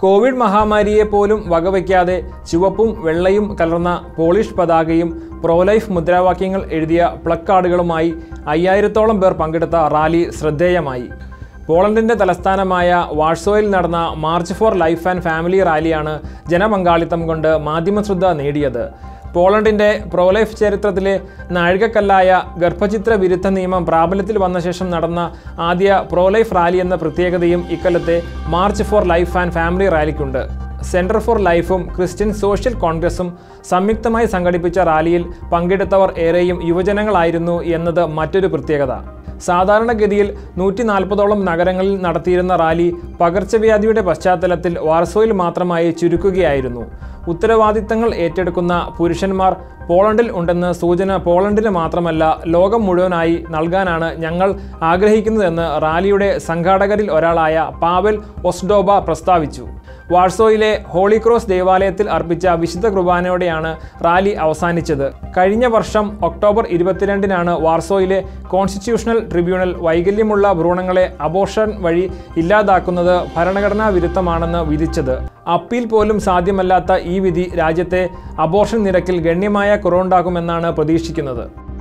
Covid മഹാമാരിയെ പോലും വകവയ്ക്കാതെ ചുവപ്പും വെള്ളയും കലർന്ന പോളിഷ് പതാകയും പ്രോലൈഫ് മുദ്രാവാക്യങ്ങൾ എഴുതിയ പ്ലക്കാർഡുകളുമായി 5000-ഓളം പേർ പങ്കെടുത്ത റാലി ശ്രദ്ധേയമായി. പോളണ്ടിന്റെ തലസ്ഥാനമായ വാഴ്സോയിൽ നടന്ന March for Life and family റാലിയാണ് ജനപങ്കാളിത്തം കൊണ്ട് മാധ്യമശ്രദ്ധ നേടിയത്. പോളണ്ടിന്റെ പ്രോലൈഫ് ചരിത്രത്തിലെ നാഴികക്കല്ലായ ഗർഭചിത്ര വിരുദ്ധ നിയമം പ്രാബല്യത്തിൽ വന്ന ശേഷം നടന്ന ആദ്യ പ്രോലൈഫ് റാലി എന്ന പ്രത്യേകതയും ഇക്കൊല്ലത്തെ March for Life and family റാലിക്കുണ്ട്. സെന്റർ ഫോർ ലൈഫും ക്രിസ്ത്യൻ സോഷ്യൽ കോൺഗ്രസും സംയുക്തമായി സംഘടിപ്പിച്ച റാലിയിൽ പങ്കെടുത്തവർ ഏറെയും യുവജനങ്ങളായിരുന്നു എന്നത് മറ്റൊരു പ്രത്യേകത. സാധാരണഗതിയിൽ 140ഓളം നഗരങ്ങളിൽ നടത്തിയിരുന്ന റാലി പകർച്ചവ്യാധിയുടെ പശ്ചാത്തലത്തിൽ വാർസോയിൽ മാത്രമായി ചുരുക്കുകയായിരുന്നു. ഉത്തരവാദിത്തങ്ങൾ ഏറ്റെടുക്കുന്ന പുരുഷന്മാർ പോളണ്ടിൽ ഉണ്ടെന്ന് സൂചന പോളണ്ടിന് മാത്രമല്ല ലോകം മുഴുവനായി നൽകാനാണ് ഞങ്ങൾ ആഗ്രഹിക്കുന്നതെന്ന് റാലിയുടെ സംഘാടകരിൽ ഒരാളായ പാവൽ ഒസ്ഡോബ പ്രസ്താവിച്ചു. വാഴ്സോയിലെ ഹോളി ക്രോസ് ദേവാലയത്തിൽ അർപ്പിച്ച വിശുദ്ധ കുർബാനയോടെയാണ് റാലി അവസാനിച്ചത്. കഴിഞ്ഞ വർഷം ഒക്ടോബർ 22-നാണ് വാർസോയിലെ കോൺസ്റ്റിറ്റ്യൂഷണൽ ട്രിബ്യൂണൽ വൈകല്യമുള്ള ഭ്രൂണങ്ങളെ അബോർഷൻ വഴി ഇല്ലാതാക്കുന്നത് ഭരണഘടനാ വിരുദ്ധമാണെന്ന് വിധിച്ചത്. അപ്പീൽ പോലും സാധ്യമല്ലാത്ത ഈ വിധി രാജ്യത്തെ അബോർഷൻ നിരക്കിൽ ഗണ്യമായ കുറവുണ്ടാക്കുമെന്നാണ് പ്രതീക്ഷിക്കുന്നത്.